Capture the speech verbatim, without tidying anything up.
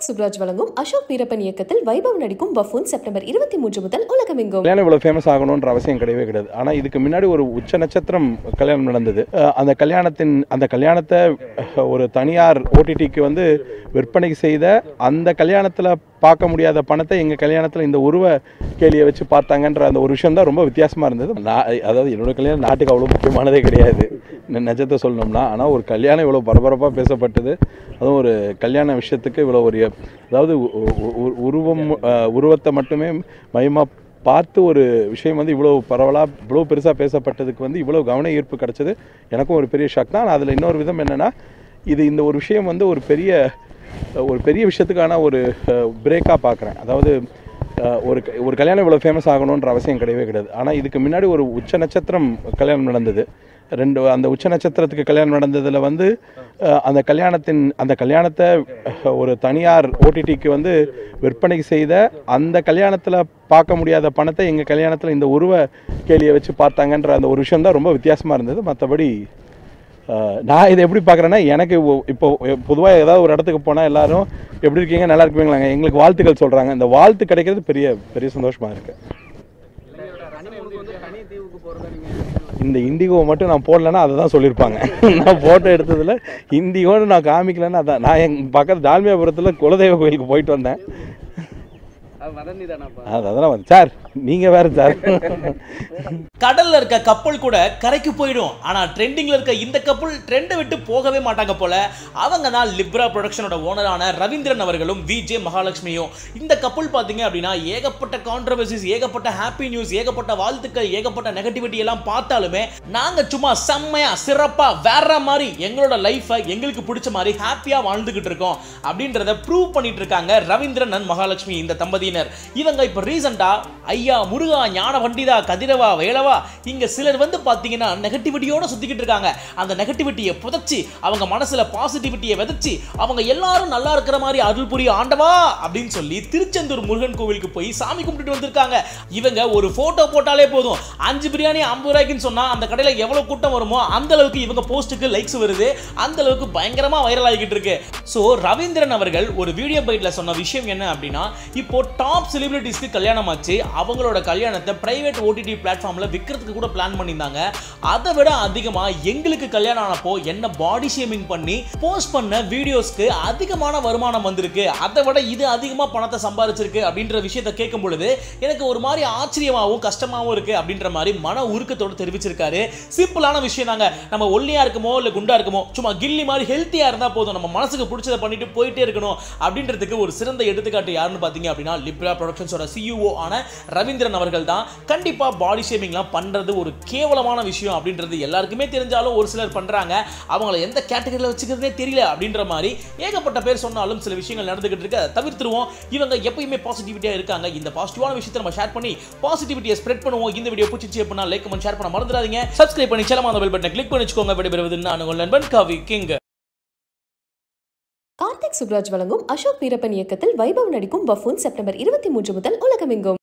கார்த்திக் சுப்ராஜ் வழங்கும் அசோக் வீரப்பன் இயக்கத்தில் வைபவ் நடிக்கும் பஃபூன் செப்டம்பர் இருபத்தி மூன்று முதல் உலகமெங்கும். கல்யாணம் இவ்வளவு ஃபேமஸ் ஆகணும்ன்ற அவசியம் கிடையவே கிடையாது. ஆனால் இதுக்கு முன்னாடி ஒரு உச்ச நட்சத்திரம் கல்யாணம் நடந்தது. அந்த கல்யாணத்தின் அந்த கல்யாணத்தை ஒரு தனியார் ஓடிடிக்கு வந்து விற்பனை செய்த அந்த கல்யாணத்தில் பார்க்க முடியாத பணத்தை எங்கள் கல்யாணத்தில் இந்த உருவ கேலியை வச்சு பார்த்தாங்கன்ற அந்த ஒரு விஷயம் தான் ரொம்ப வித்தியாசமாக இருந்தது. நான் அதாவது என்னோடய கல்யாணம் நாட்டுக்கு அவ்வளோ முக்கியமானதே கிடையாது நிஜத்தை சொல்லணும்னா. ஆனால் ஒரு கல்யாணம் இவ்வளோ பரபரப்பாக பேசப்பட்டது, அதுவும் ஒரு கல்யாண விஷயத்துக்கு இவ்வளோ ஒரு அதாவது உருவம் உருவத்தை மட்டுமே மையமாக பார்த்து ஒரு விஷயம் வந்து இவ்வளோ பரவலாக இவ்வளோ பெருசாக பேசப்பட்டதுக்கு வந்து இவ்வளோ கவன ஈர்ப்பு கிடச்சது எனக்கும் ஒரு பெரிய ஷாக் தான். அதில் இன்னொரு விதம் என்னென்னா, இது இந்த ஒரு விஷயம் வந்து ஒரு பெரிய ஒரு பெரிய விஷயத்துக்கான ஒரு பிரேக்காக பார்க்குறேன். அதாவது ஒரு ஒரு கல்யாணம் இவ்வளோ ஃபேமஸ் ஆகணுன்ற அவசியம் கிடையவே கிடையாது. ஆனால் இதுக்கு முன்னாடி ஒரு உச்ச நட்சத்திரம் கல்யாணம் நடந்தது. ரெண்டு அந்த உச்ச நட்சத்திரத்துக்கு கல்யாணம் நடந்ததில் வந்து அந்த கல்யாணத்தின் அந்த கல்யாணத்தை ஒரு தனியார் ஓடிடிக்கு வந்து விற்பனை செய்த அந்த கல்யாணத்தில் பார்க்க முடியாத பணத்தை எங்கள் கல்யாணத்தில் இந்த உருவ கேலியை வச்சு பார்த்தாங்கன்ற அந்த ஒரு விஷயம் தான் ரொம்ப வித்தியாசமாக இருந்தது. மற்றபடி நான் இதை எப்படி பார்க்குறேன்னா, எனக்கு இப்போ பொதுவாக ஏதாவது ஒரு இடத்துக்கு போனால் எல்லோரும் எப்படி இருக்கீங்க, நல்லா இருக்குவீங்களாங்க, எங்களுக்கு வாழ்த்துக்கள் சொல்கிறாங்க. இந்த வாழ்த்து கிடைக்கிறது பெரிய பெரிய சந்தோஷமாக இருக்குது. இந்த இண்டிகோவை மட்டும் நான் போடலன்னா அதை தான் சொல்லியிருப்பாங்க. நான் ஃபோட்டோ எடுத்ததில் இண்டிகோன்னு நான் காமிக்கலன்னா அதான். நான் எங்கள் பக்கத்து டால்மியாபுரத்தில் குலதெய்வ கோயிலுக்கு போயிட்டு வந்தேன். அதெல்லாம் சார் நீங்க வேற சார். கடல்ல இருக்க கப்பல் கூட கரைக்கு போயிடும், ஆனா ட்ரெண்டிங்ல இருக்க இந்த கப்பல் ட்ரெண்டை விட்டு போகவே மாட்டாங்க போல. அவங்க தான் லிப்ரா ப்ரொடக்ஷனோட ஓனரான ரவீந்திரன் அவர்களும் விஜே மகாலட்சுமியும். இந்த கப்பல் பாத்தீங்க அப்படின்னா ஏகப்பட்ட கான்ட்ரோவர்சிஸ், ஏகப்பட்ட ஹாப்பி நியூஸ், ஏகப்பட்ட வாழ்த்துக்கள், ஏகப்பட்ட நெகட்டிவிட்டி எல்லாம் பார்த்தாலுமே நாங்க சும்மா செம்மையா சிறப்பா வேற மாதிரி எங்களோட லைஃபை எங்களுக்கு பிடிச்ச மாதிரி ஹாப்பியா வாழ்ந்துகிட்டு இருக்கோம் அப்படின்றத ப்ரூவ் பண்ணிட்டு இருக்காங்க ரவீந்திரன் அண்ட் மகாலட்சுமி இந்த தம்பதியினர். இவங்க இப்ப ரீசெண்டா ஐயா முருகா ஞான பண்டிதா கதிரவா வேலவா இங்க சிலர் வந்து பாத்தீங்கன்னா நெகட்டிவிட்டியோட சுத்திக்கிட்டு இருக்காங்க. அந்த நெகட்டிவிட்டியை புதைச்சி அவங்க மனசுல பாசிட்டிவிட்டியை விதைச்சி அவங்க எல்லாரும் நல்லா இருக்கிற மாதிரி அருள் புரிய ஆண்டவா அப்படின்னு சொல்லி திருச்செந்தூர் முருகன் கோவிலுக்கு போய் சாமி கும்பிட்டு வந்திருக்காங்க. இவங்க ஒரு போட்டோ போட்டாலே போதும், அஞ்சு பிரியாணி ஐம்பது ரூபாய்க்குன்னு சொன்னா அந்த கடையில எவ்வளவு கூட்டம் வருமோ அந்த அளவுக்கு இவங்க போஸ்டுக்கு லைக்ஸ் வருது, அந்த அளவுக்கு பயங்கரமா வைரல் ஆகிட்டு இருக்கு. சோ ரவீந்திரன் அவர்கள் ஒரு வீடியோ பைட்ல சொன்ன விஷயம் என்ன அப்படின்னா, இப்போ டாப் செலிபிரிட்டிஸ்க்கு கல்யாணம் ஆச்சு, அவங்களோட கல்யாணத்தை பிரைவேட் ஓடிடி பிளாட்ஃபார்ம்ல விற்கிறதுக்கு கூட பிளான் பண்ணியிருந்தாங்க. அதை விட அதிகமா எங்களுக்கு கல்யாணம் ஆனப்போ என்ன பாடி ஷேமிங் பண்ணி போஸ்ட் பண்ண வீடியோஸ்க்கு அதிகமான வருமானம் வந்திருக்கு, அதை விட இது அதிகமா பணத்தை சம்பாதிச்சிருக்கு அப்படின்ற விஷயத்தை கேட்கும் பொழுது எனக்கு ஒரு மாதிரி ஆச்சரியமாகவும் கஷ்டமாகவும் இருக்கு அப்படின்ற மாதிரி மன உருக்கத்தோடு தெரிவிச்சிருக்காரு. சிம்பிளான விஷயம் தாங்க, நம்ம ஒல்லியா இருக்குமோ இல்ல குண்டா இருக்குமோ சும்மா கில்லி மாதிரி ஹெல்த்தியா இருந்தா போதும், நம்ம மனசுக்கு பிடிச்சதை பண்ணிட்டு போயிட்டே இருக்கணும் அப்படின்றதுக்கு ஒரு சிறந்த எடுத்துக்காட்டு யாருன்னு பாத்தீங்க அப்படின்னா லிப்ரா ப்ரொடக்ஷன்ஸோட சிஇஓ ஆன ரவீந்திரன் அவர்கள் தான். கண்டிப்பா பாடி ஷேமிங்லாம் பண்றது ஒரு கேவலமான விஷயம் அப்படின்றது எல்லாருக்குமே தெரிஞ்சாலும் ஒரு சிலர் பண்றாங்க, அவங்கள எந்த கேட்டகரியில வச்சுக்கிறதே தெரியல அப்படின்ற மாதிரி ஏகப்பட்ட பேர் சொன்னாலும் சில விஷயங்கள் நடந்துகிட்டு இருக்கு. தவிர்த்துருவோம். இவங்க எப்பயுமே பாசிட்டிவிட்டியா இருக்காங்க. இந்த பாசிட்டிவான விஷயத்தை நம்ம ஷேர் பண்ணி பாசிட்டிவிட்டியை ஸ்ப்ரெட் பண்ணுவோம். இந்த வீடியோ பிடிச்சிச்சு அப்படின்னா லைக் கமெண்ட் ஷேர் பண்ண மறந்துடாதீங்க. சப்ஸ்கிரைப் பண்ணி செல்லமா அந்த பெல் பட்டனை கிளிக் பண்ணிச்சுக்கோங்க. விடைபெறுவது நான் உங்கள் நண்பன் கவி கிங். கார்த்திக் சுப்ராஜ் வழங்கும் அசோக் வீரப்பன் இயக்கத்தில் வைபவ் நடிக்கும் பஃபூன் செப்டம்பர் இருபத்தி மூன்று முதல் உலகமெங்கும்.